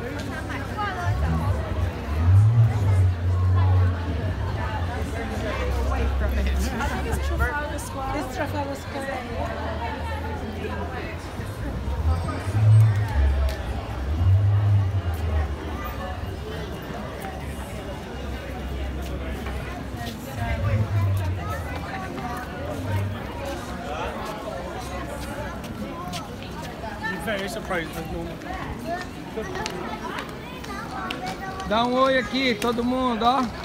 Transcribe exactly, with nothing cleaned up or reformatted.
It's Trafalgar Square. Very surprised with normal. Dá um oi aqui, todo mundo, ó.